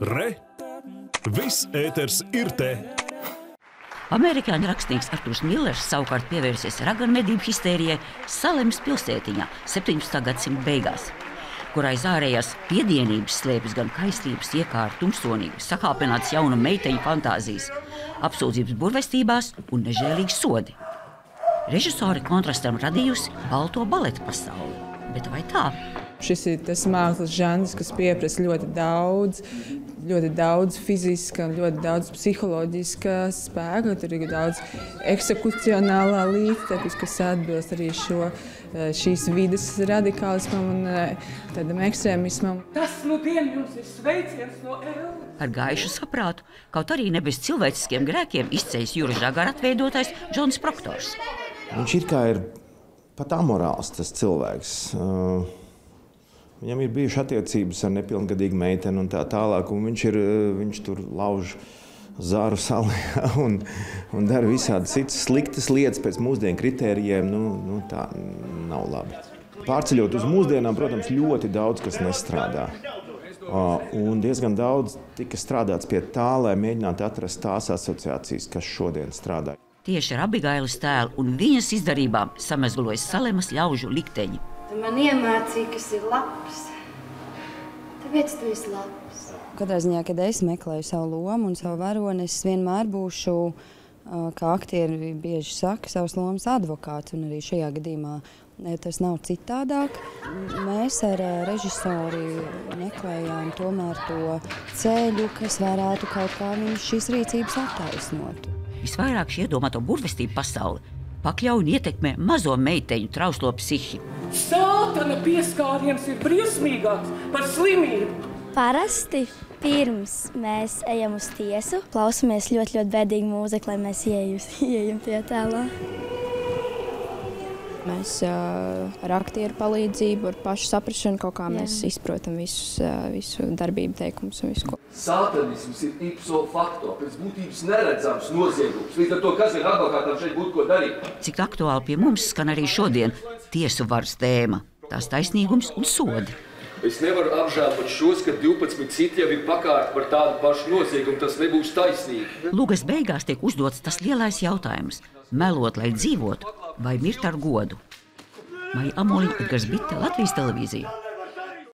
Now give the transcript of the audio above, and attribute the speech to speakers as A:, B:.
A: Re! Viss ēters ir te!
B: Amerikāņu rakstnieks Arturs Millers savukārt pievērsies raganmedību histērijai Salemas pilsētiņā 17. gadsimta beigās, kur aiz ārējās piedienības slēpjas gan kaistības iekārta tumsonīgi, sakāpināts jaunu meiteņu fantāzijas, apsūdzības burvestībās un nežēlīgi sodi. Režisori kontrastam radījusi balto baleta pasauli, bet vai tā?
C: Šis ir tas mākslas žanrs, kas pieprasa ļoti daudz fiziska un ļoti daudz psiholoģiska spēka. Tur ir daudz eksekucionālā līdztekus, kas atbilst arī šīs vides radikālismam un tādam ekstrēmismam.
D: Tas nu dien jums ir sveiciens no Ellas.
B: Ar gaišu saprātu, kaut arī ne bez cilvēciskiem grēkiem izceļas Jura Žagara atveidotais Džons Proktors.
E: Viņš ir pat amorāls tas cilvēks. Viņam ir bijušas attiecības ar nepilngadīgu meiteni un tā tālāk, un viņš tur lauž zāru salā un dara visādi citas sliktas lietas pēc mūsdienu kritērijiem. Tā nav labi. Pārceļot uz mūsdienām, protams, ļoti daudz kas nestrādā. Un diezgan daudz tika strādāts pie tā, lai mēģinātu atrast tās asociācijas, kas šodien strādā.
B: Tieši ar Abigailes tēlu un viņas izdarībām samezglojas Salemas ļaužu likteņi.
F: Tu man iemācīji, kas ir labs. Tāpēc tu esi labs.
G: Katrā ziņā, kad es meklēju savu lomu un savu varoni, es vienmēr būšu, kā aktieri bieži saka, savas lomas advokāts. Un arī šajā gadījumā tas nav citādāk. Mēs ar režisori meklējām tomēr to ceļu, kas varētu kaut kā viņš šīs rīcības attaisnot.
B: Visvairāk šī iedomāto burvestību pasauli pakļauj un ietekmē mazo meiteņu trauslo psihi.
D: Sātana pieskāriens ir briesmīgāks par slimību.
H: Parasti pirms mēs ejam uz tiesu, klausamies ļoti bēdīgu mūziku, lai mēs ieejam tajā tēlā.
G: Mēs ar aktieru palīdzību, ar pašu saprašanu kaut kā mēs izprotam visu darbību teikumus un visu ko.
I: Sātanisms ir ipso facto, pēc būtības neredzams noziegums. Līdz ar to, kas ir advokātam šeit būtu ko darīt?
B: Cik aktuāli pie mums skan arī šodien tiesu varas tēma, tās taisnīgums un sodi.
I: Es nevaru apžēlot šos, ka 12 citi jau ir pakārti par tādu pašu noziegumu, tas nebūs taisnīgi.
B: Lūgas beigās tiek uzdots tas lielais jautājums – melot, lai dzīvotu, vai mirt ar godu? Maija Amoliņa, Edgars Bitte, Latvijas televīzija.